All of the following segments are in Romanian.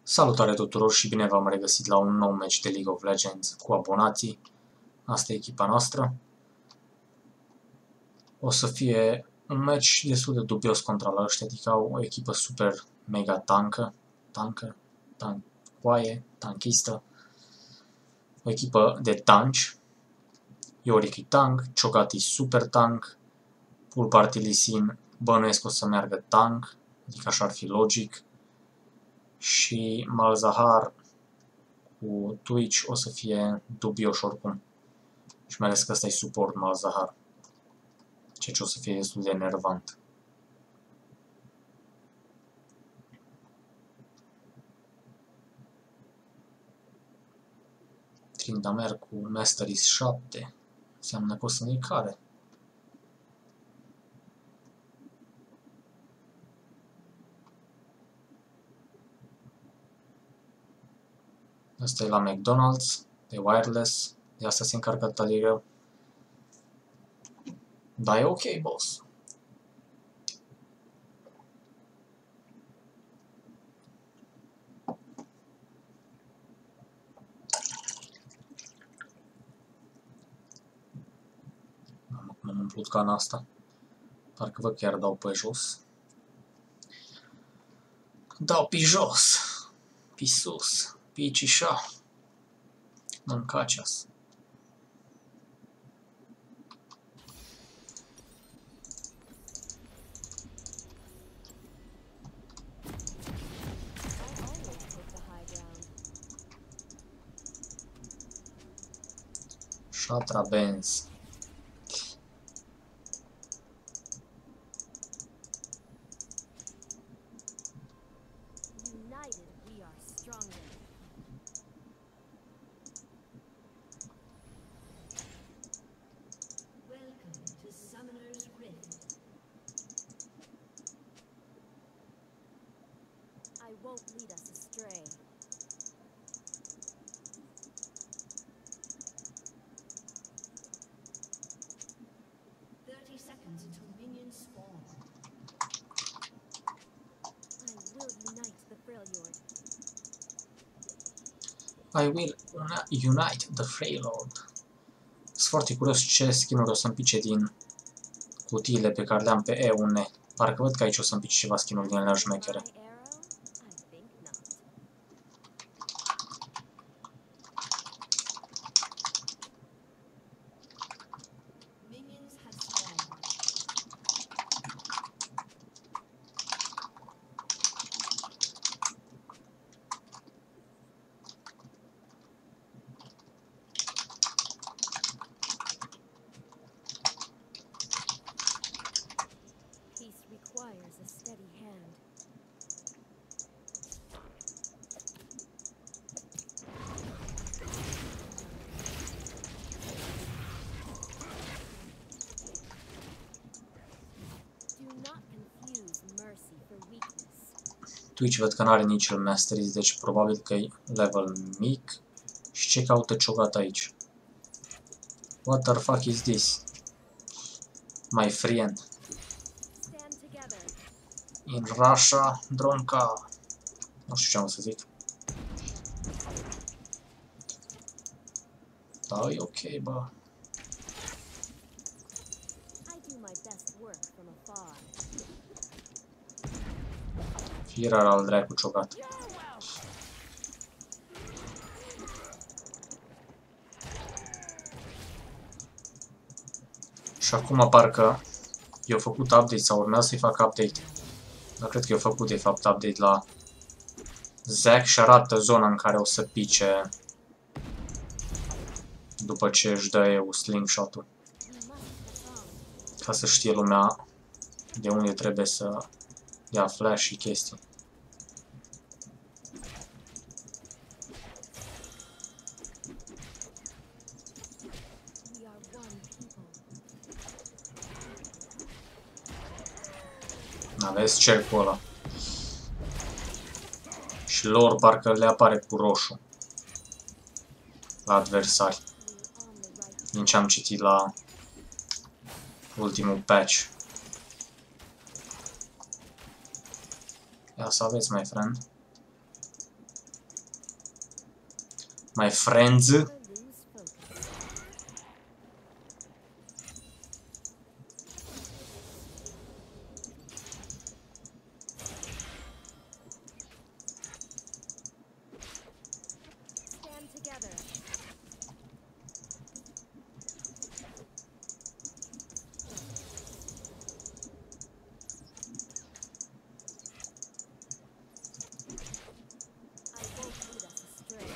Salutare tuturor și bine v-am regăsit la un nou meci de League of Legends cu abonații. Asta e echipa noastră. O să fie un meci destul de dubios contra la ăștia, adică au o echipă super mega tanchistă. O echipă de tanci. Yorick e tank, Cho'Gath e super tank, Full Party Lee Sin bănuiesc o să meargă tank, adică așa ar fi logic. Și Malzahar cu Twitch o să fie dubioși oricum. Și mai ales că ăsta e suport Malzahar. Ceea ce o să fie destul de enervant. Tryndamere cu Masteries 7. Înseamnă că o să ne-i care. Asta e la McDonald's, de wireless, de asta se încarcă atât de greu. Da, e ok, boss. M-am umplut cana asta. Parcă văd chiar dau pe jos. Dau pe jos, pe sus, pe cișa. Mâncaceas. Shatra Benz. I won't lead us astray. I will unite the Freylord. Sunt foarte curios ce skin-uri o să-mi pice din cutiile pe care le-am pe E1. Parcă văd că aici o să-mi pice ceva skin-uri din alea șmechere. Requires a steady hand. Do not confuse mercy for weakness. Twitch văd că n-are nici el Masteries, deci probabil că e level mic. Și ce caută Cho'Gath aici? What the fuck is this? My friend. In Russia, Dronca. Nu știu ce am să zic. Da, e ok, bă. Firar al dracu Cho'Gath. Și acum parcă i-au făcut update sau urmează să-i facă update. Dar cred că i-au făcut de fapt update la Zac și arată zona în care o să pice după ce își dă eu slingshot-ul. Ca să știe lumea de unde trebuie să ia flash și chestii. Aveți cercul ăla. Și lor parcă le apare cu roșu la adversari. Din ce am citit la ultimul patch. Ia să aveți, my friend. My friends. Never lose focus. Stand together. I won't lead us astray.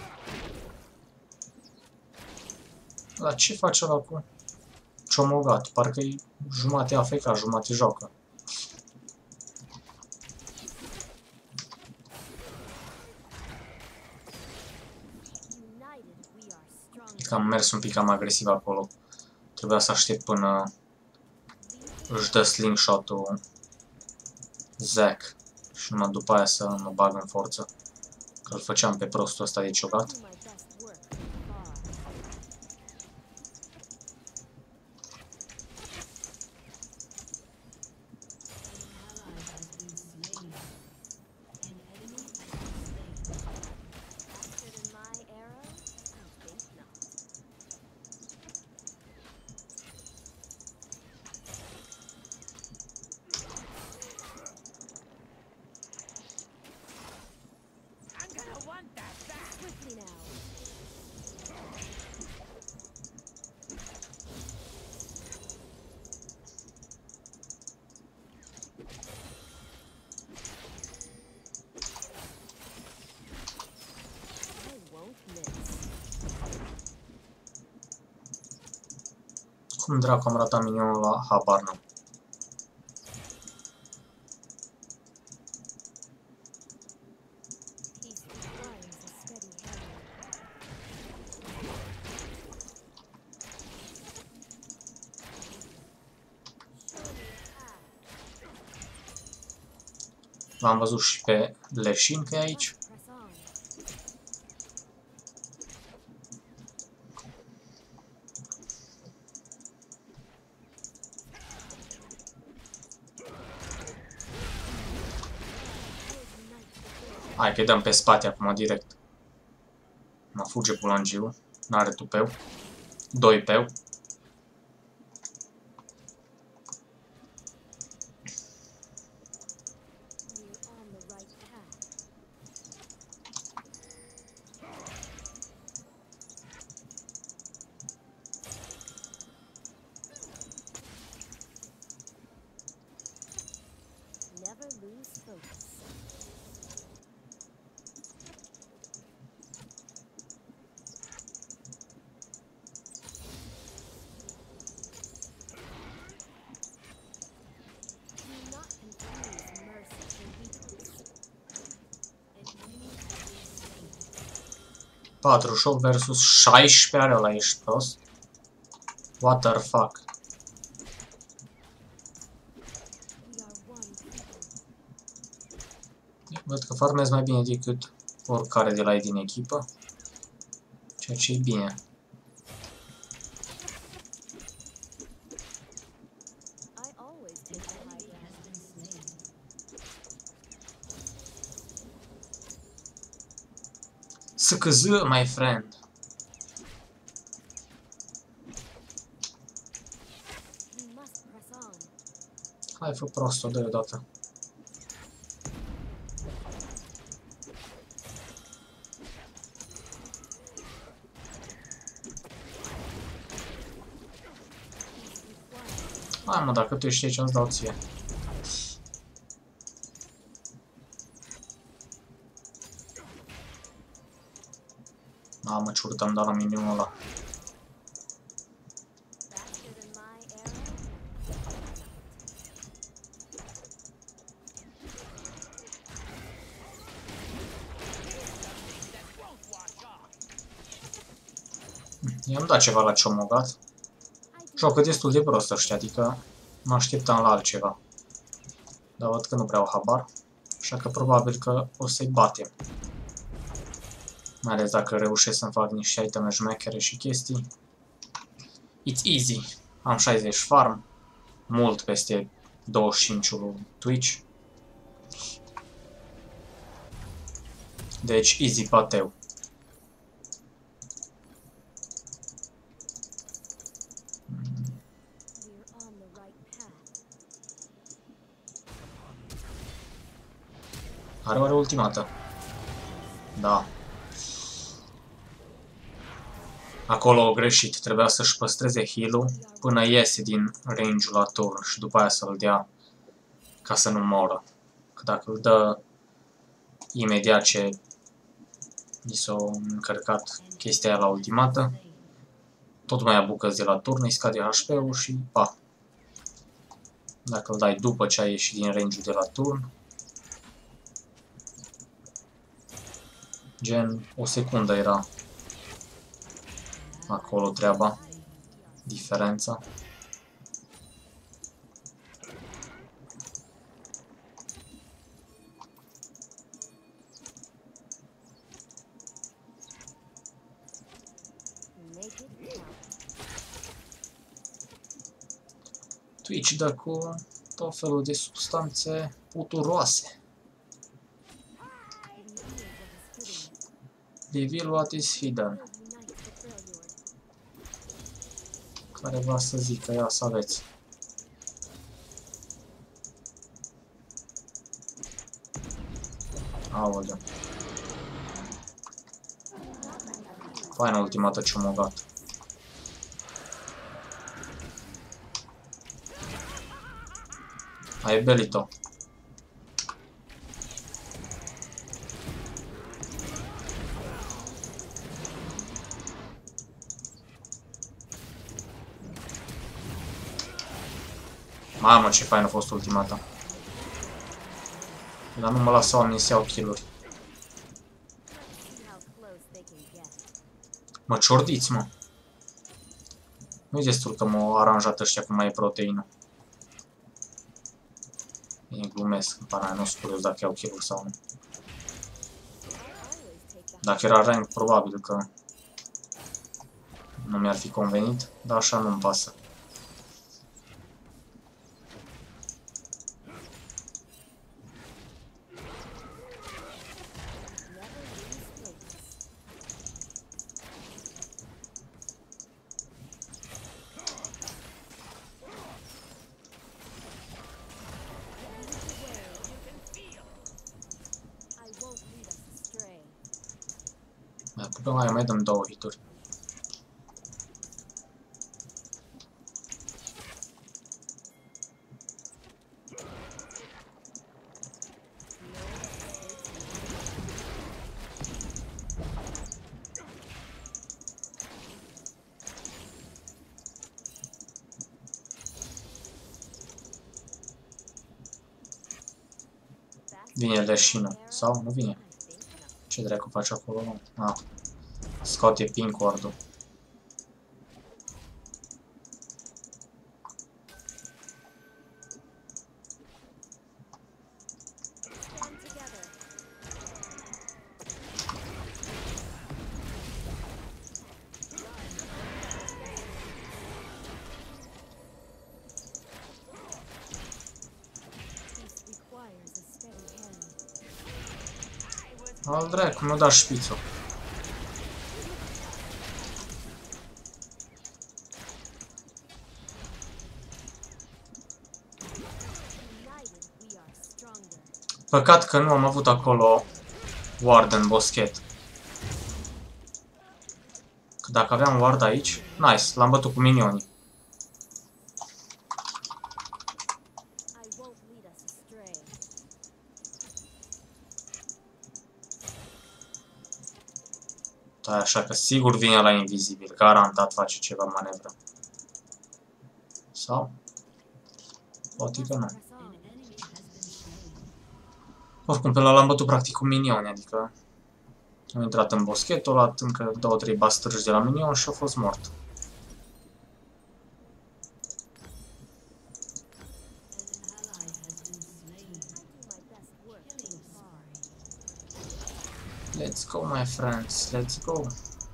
Dar ce face ăla cu Ciomogat? Parcă-i jumate AFK, jumate joacă. United we are strong. E că am mers un pic cam agresiv acolo. Trebuia să aștept până își dă slingshot-ul Zack și numai după aia să mă bag în forță. Că îl făceam pe prostul ăsta de ciogat. Do my best work from afar. Faster than my arrow? I think not. I'm gonna want that back. Quickly now. I won't miss. Cum dracu am ratat minionul la habar n-am. Peace requires a steady hand. Show me a path. L-am văzut și pe Leșin că e aici. Press on. Hai că dăm pe spate acum direct. Mă fuge bulangiul. N-are tupeu. 2 peu. We're on the right path. Never lose focus. Do not confuse mercy for weakness. An enemy has been slain. 48 versus 16 are ăla, ești prost? What the fuck? We are one people. Văd că farmez mai bine decât oricare de la ei din echipă. Ceea ce e bine. I always take the high ground. SKZ, my friend. We must press on. Hai, fă prost-o, dă-i odată. Hai mă, dacă tu ești aici, îți dau ție. Mamă, ciurtă, am dat la minionul ăla. Faster than my arrow? I-am dat ceva la Ciomogat. I do Joacă destul de prost ăștia, adică mă așteptam la altceva. Dar văd că nu prea au habar. Așa că probabil că o să-i batem. Mai ales dacă reușesc să-mi fac niște iteme șmechere și chestii. It's easy. Am 60 farm. Mult peste 25-ul Twitch. Deci easy pateu. ultimată. Da. Acolo greșit. Trebuia să-și păstreze heal-ul până iese din range-ul la turn și după aia să-l dea ca să nu moră. Că dacă îl dă imediat ce i s-a încărcat chestia aia la ultimată, tot mai abucă-ți de la turn, îi scade HP-ul și pa. Dacă îl dai după ce ai ieșit din range-ul de la turn, gen o secundă era acolo treaba, diferența. Make it count. Twitch dă cu tot felul de substanțe puturoase. Reveal what is hidden. Reveal what is hidden. Unite the Freljord. Care va să zică, ia să aveți. Aoleu. Faină ultimată ce m-a dat. Ai Belito. Mamă, ce fain a fost ultimata. Dar nu mă lasă oamenii să iau kill-uri. See how close they can get. Mă ciordiți, mă. Nu-i destul că m-au aranjat ăștia cu mai proteină. Bine, glumesc, în pana, nu sunt curios dacă iau kill-uri sau nu. Dacă era rank, probabil că nu mi-ar fi convenit, dar așa nu-mi pasă. I won't lead us astray. Mai apucăm, mai dăm două hituri. Vine leșină. Sau nu vine? Ce dracu face acolo? Ah. Scoate pink ward-ul. Stand together. Peace requires a steady hand. Al dracu, mi-a dat șpițul. United, we are stronger. Păcat că nu am avut acolo ward în boschet. Că dacă aveam ward aici, nice, l-am bătut cu minionii. I won't lead us astray. Da, așa că sigur vine la invizibil, garantat face ceva manevră. Sau? Poate că nu. Press on. Oricum, pe ăla l-am bătut practic cu minioni, adică am intrat în boschet, a luat încă 2-3 bastărși de la minion și a fost mort. Let's go, my friends, let's go.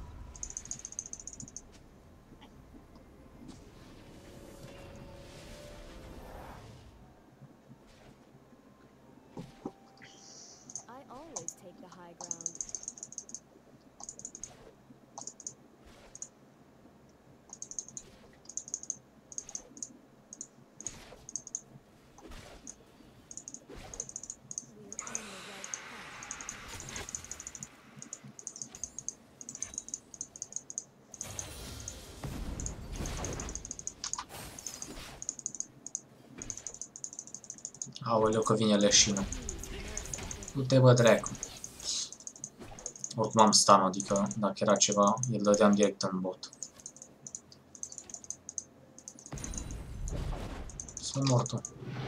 I always take the high ground. We're on the right path. Aoleu că vine leșinul. Du-te bă dracu. Oricum am stun, adică dacă era ceva, îl dădeam direct în bot. Să mor tu.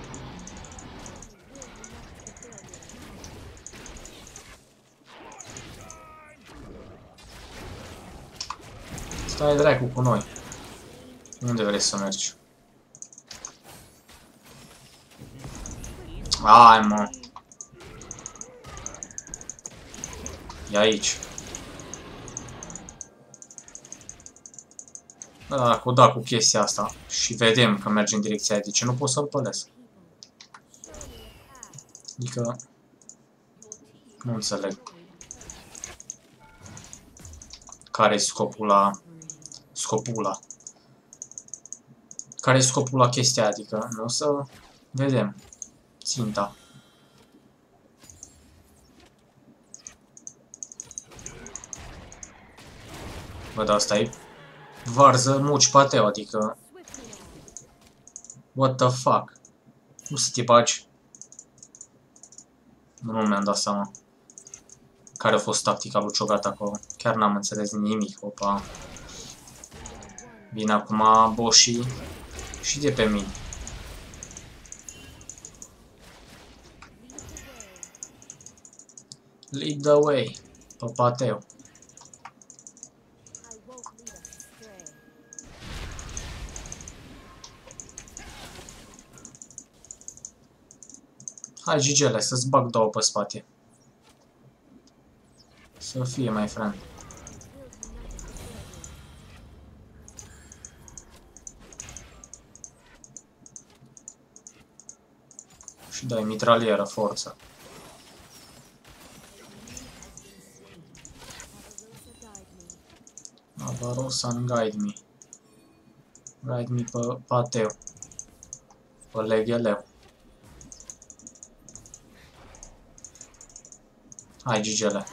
Stai dracu cu noi. Unde vrei să mergi? Hai mă. E aici. Da, cu chestia asta. Și vedem că merge în direcția aia. De ce nu pot să-l pălesc? Adică... Nu înțeleg. Care-i scopul la... Care-i scopul la chestia? Adică, nu o să vedem. Ținta. Bă, da, asta e varză muci pateu, adică... What the fuck? Cum să te bagi? Nu mi-am dat seama. Care a fost tactica lui Cho'Gath acolo? Chiar n-am înțeles nimic, opa. Vine acum boșii și de pe mine. Lead the way. Pe pateu. Hai, Gigele, să-ți bag două pe spate. Să fie, my friend. Și dai mitralieră, forță. Avarosa, guide me. Guide me pe pateu. Pe legheleu. Hai, Gigele.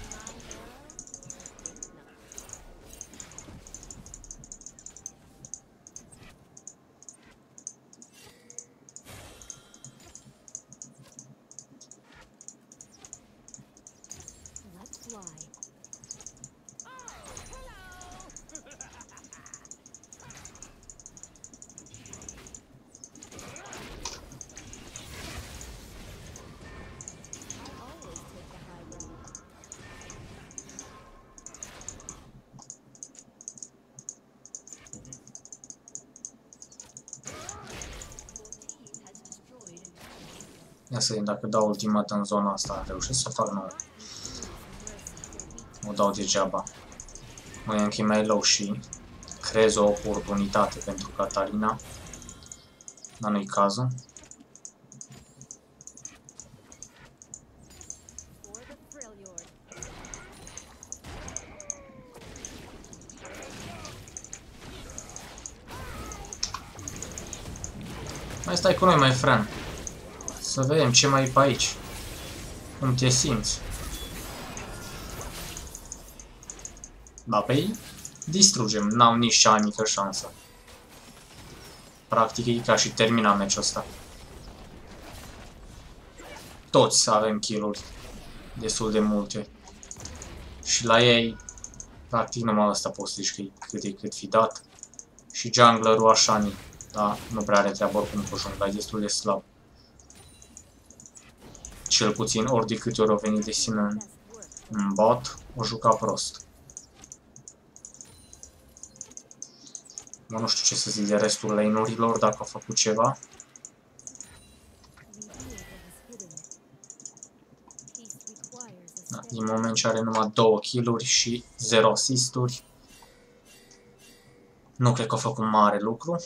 Ia să vedem dacă dau ultimată în zona asta. Reușesc să fac nouă. O dau degeaba. Mă închei mai low și creez o oportunitate pentru Catarina. Dar nu-i cazul. Mai stai cu noi, my friend. Să vedem ce mai e pe aici. Cum te simți? Da, pe ei distrugem. N-au nici cea mai mică șansă. Practic e ca și termina meciul ăsta. Toți avem kill-uri. Destul de multe. Și la ei, practic numai ăsta poți să zici că e cât de cât fi dat. Și junglerul așa, da, nu prea are treabă oricum cu jungla, e destul de slab. Cel puțin ori de câte ori o venit de sine în bot, o juca prost. Mă, nu știu ce să zic de restul lane-urilor, dacă au făcut ceva. Da, din moment ce are numai 2 kill-uri și 0 assist-uri, nu cred că a făcut mare lucru.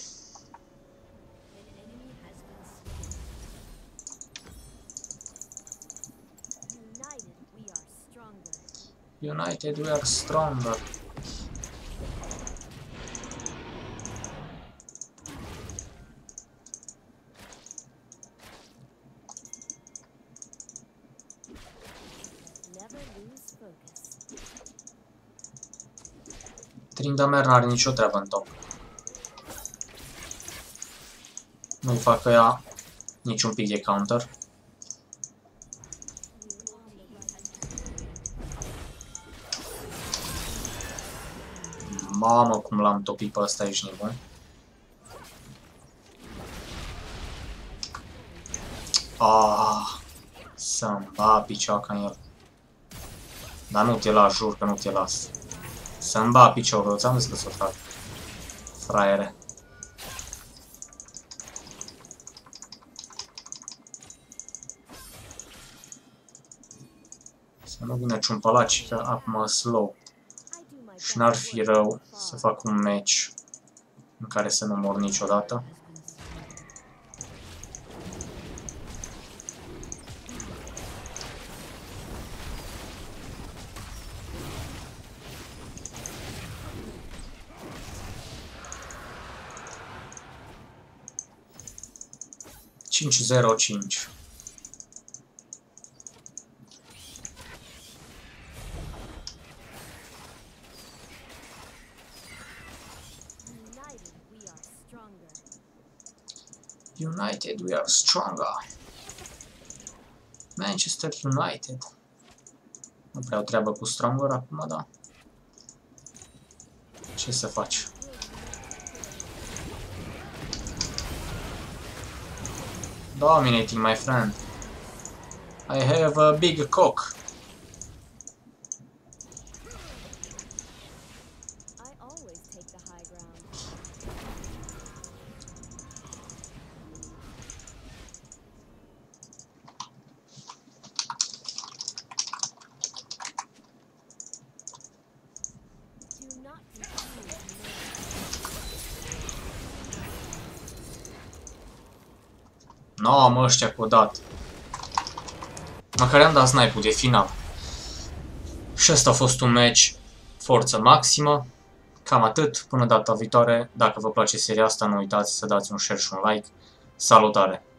United we are stronger. Tryndamere n-are nicio treabă în top. Nu-i fac ea Niciun pic de counter. Mamă, cum l-am topit pe ăsta, ești nebun. Să-mi ba picioaca în el. Dar nu te las, jur că nu te las. Să-mi ba piciorul, ți-am zis că s-o trag. Fraiere. Să nu vină ciumpălaci, că acum slow. Și n-ar fi rău să fac un match în care să nu mor niciodată. Cinci 0-5. United, we are stronger. Manchester United. Nu prea o treabă cu stronger acum, da. Ce să faci? Dominating, my friend. I have a big cock. I always take the high ground. Do not confuse me. No, mă, ăștia cu dat. Măcar am dat snipe-ul de final. Și ăsta a fost un match forță maximă. Cam atât. Până data viitoare, dacă vă place seria asta, nu uitați să dați un share și un like. Salutare!